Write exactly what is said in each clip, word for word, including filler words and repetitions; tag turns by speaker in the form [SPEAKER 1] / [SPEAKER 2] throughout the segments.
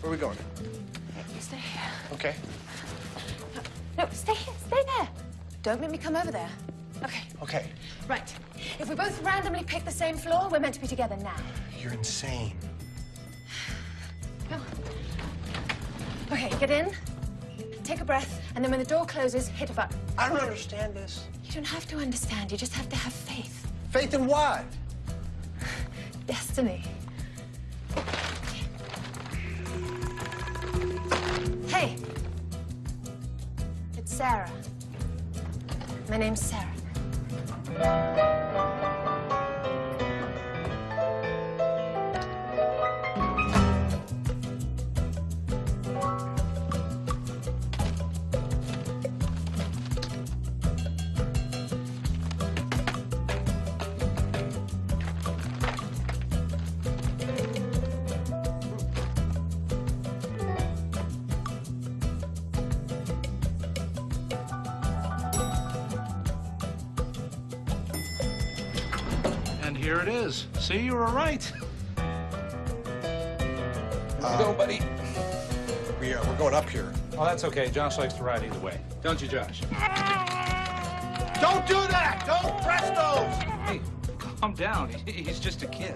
[SPEAKER 1] Where are we going?
[SPEAKER 2] You stay here.
[SPEAKER 1] Okay.
[SPEAKER 2] No, no, stay here. Stay there. Don't make me come over there. Okay.
[SPEAKER 1] Okay.
[SPEAKER 2] Right. If we both randomly pick the same floor, we're meant to be together now.
[SPEAKER 1] You're insane.
[SPEAKER 2] Come on. Okay, get in, take a breath, and then when the door closes, hit a button.
[SPEAKER 1] I don't understand this.
[SPEAKER 2] You don't have to understand. You just have to have faith.
[SPEAKER 1] Faith in what?
[SPEAKER 2] Destiny. Hey. It's Sara. My name's Sara.
[SPEAKER 3] Here it is. See, you were right.
[SPEAKER 1] Where you going, buddy? We, uh, we're going up here.
[SPEAKER 3] Oh, that's okay. Josh likes to ride either way. Don't you, Josh?
[SPEAKER 1] Don't do that! Don't press those!
[SPEAKER 3] Hey, calm down. He, he's just a kid.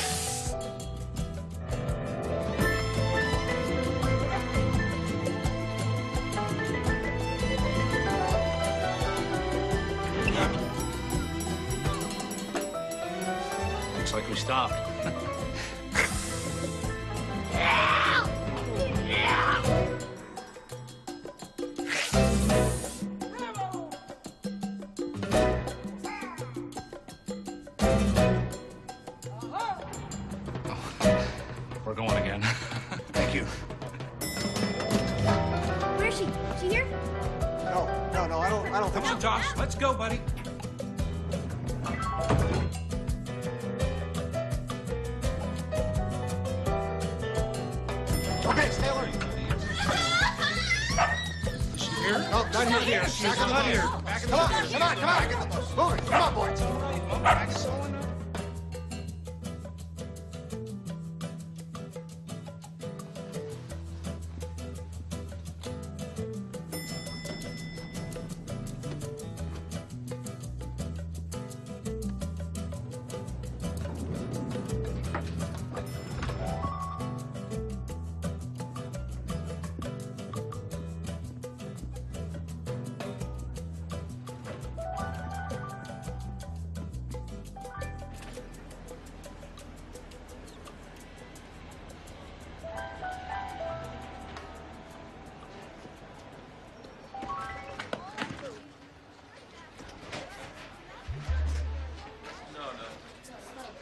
[SPEAKER 3] Like we stopped. We're going again.
[SPEAKER 1] Thank you.
[SPEAKER 2] Where is she? Is she here?
[SPEAKER 1] No, no, no, I don't, I don't think
[SPEAKER 3] Come on, Josh. Let's go, buddy.
[SPEAKER 1] Okay, stay alert.
[SPEAKER 3] Is she here?
[SPEAKER 1] No, not here.
[SPEAKER 3] Here. She's
[SPEAKER 1] Back in the
[SPEAKER 3] not
[SPEAKER 1] bus.
[SPEAKER 3] here.
[SPEAKER 1] Come on, come on, come on. Move it. Come on, boys.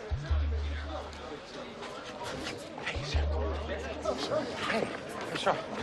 [SPEAKER 4] Hey, Sara.